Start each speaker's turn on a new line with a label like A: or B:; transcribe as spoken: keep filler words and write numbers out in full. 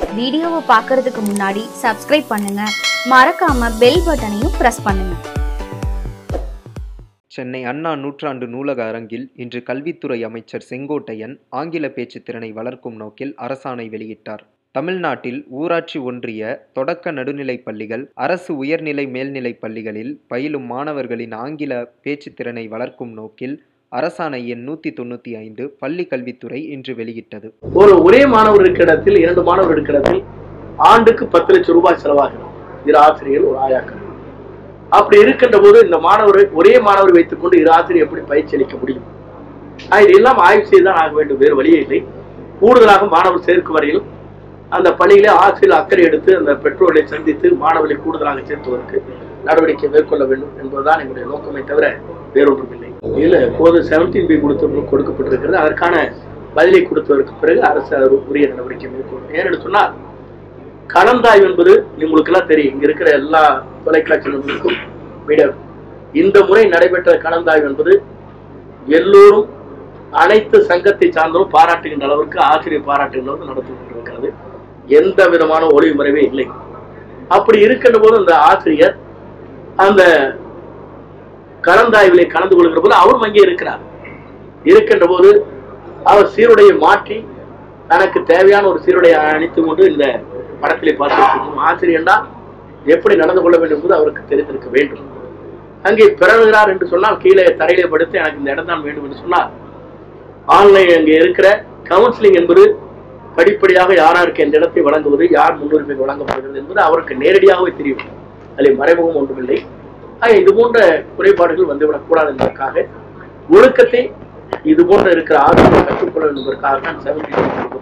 A: வீடியோவை பார்க்கறதுக்கு முன்னாடி சப்ஸ்கிரைப் பண்ணுங்க, மறக்காம பெல் பட்டனையும் பிரஸ் பண்ணுங்க.
B: சென்னை அண்ணா நூற்றாண்டு நூலக அரங்கில் இன்று கல்வித்துறை அமைச்சர் செங்கோட்டையன் ஆங்கில பேச்சு திறனை வளர்க்கும் நோக்கில் அரசாணை வெளியிட்டார். தமிழ்நாட்டில் ஊராட்சி ஒன்றிய தொடக்க நடுநிலைப் பள்ளிகள், அரசு உயர்நிலை மேல்நிலைப் பள்ளிகளில் பயிலும் மாணவர்களின் ஆங்கில பேச்சு திறனை வளர்க்கும் நோக்கில் அரசாணை எண் நூத்தி தொண்ணூத்தி ஐந்து பள்ளி கல்வித்துறை இன்று வெளியிட்டது.
C: ஒரு ஒரே மாணவர் இருக்கிற இடத்தில் இரண்டு மாணவர் இருக்கிற இடத்தில் ஆண்டுக்கு பத்து லட்சம் ரூபாய் செலவாகிறது. இரு ஆசிரியர் ஒரு ஆயாக்கள். அப்படி இருக்கின்ற போது இந்த மாணவர் ஒரே மாணவர் வைத்துக் கொண்டு இரு ஆசிரியர் எப்படி பயிற்சி அளிக்க முடியும்? இதெல்லாம் ஆய்வு செய்துதான் ஆக வேண்டும், வேறு வழியே இல்லை. கூடுதலாக மாணவர் சேர்க்கும் வரையில் அந்த பள்ளியிலே ஆசிரியர் அக்கறை எடுத்து அந்த பெற்றோர்களை சந்தித்து மாணவர்களை கூடுதலாக சேர்த்துவதற்கு நடவடிக்கை மேற்கொள்ள வேண்டும் என்பதுதான் என்னுடைய நோக்கமே தவிர வேறொன்றும் இல்லை. இதுல போது செவன்டீன் பி கொடுத்து கொடுக்கப்பட்டிருக்கிறது. அதற்கான பதிலை கொடுத்ததற்கு பிறகு அரசு உரிய நடவடிக்கை மேற்கொள்ளும். ஏன்னு சொன்னால் கலந்தாய்வு என்பது உங்களுக்கு எல்லாம் தெரியும். இங்க இருக்கிற எல்லா தொலைக்காட்சி நிறுவனங்களுக்கும் மீடியா இந்த முறை நடைபெற்ற கலந்தாய்வு என்பது எல்லோரும் அனைத்து சங்கத்தை சார்ந்தவரும் பாராட்டுகின்ற அளவிற்கு ஆசிரியர் பாராட்டுகின்ற அளவுக்கு நடத்தப்பட்டிருக்கிறது. எந்த விதமான ஒளிவு மறைவே இல்லை. அப்படி இருக்கின்ற போது அந்த ஆசிரியர் அந்த கலந்தாய்விலே கலந்து கொள்கிற போது அவரும் அங்கே இருக்கிறார். இருக்கின்ற போது அவர் சீருடையை மாற்றி தனக்கு தேவையான ஒரு சீருடையை அணித்துக் கொண்டு இந்த படத்திலே பார்த்திருக்கும். ஆசிரியர்னா எப்படி நடந்து கொள்ள வேண்டும் என்பது அவருக்கு தெரிந்திருக்க வேண்டும். அங்கே பிறகுகிறார் என்று சொன்னால் கீழே தரையிலே படுத்து எனக்கு இந்த இடம் தான் வேண்டும் என்று சொன்னால் ஆன்லைன் அங்கே இருக்கிற கவுன்சிலிங் என்பது படிப்படியாக யாராருக்கு இந்த இடத்தை வழங்குவது, யார் முன்னுரிமை வழங்கப்படுகிறது என்பது அவருக்கு நேரடியாகவே தெரியும். அதில் மறைமுகம் ஒன்றுமில்லை. ஆக இது போன்ற குறைபாடுகள் வந்துவிடக்கூடாது என்பதற்காக ஒழுக்கத்தை இது போன்ற இருக்கிற ஆசிரியர் கற்றுக்கொள்ள என்பதற்காக தான் செவன்டீன்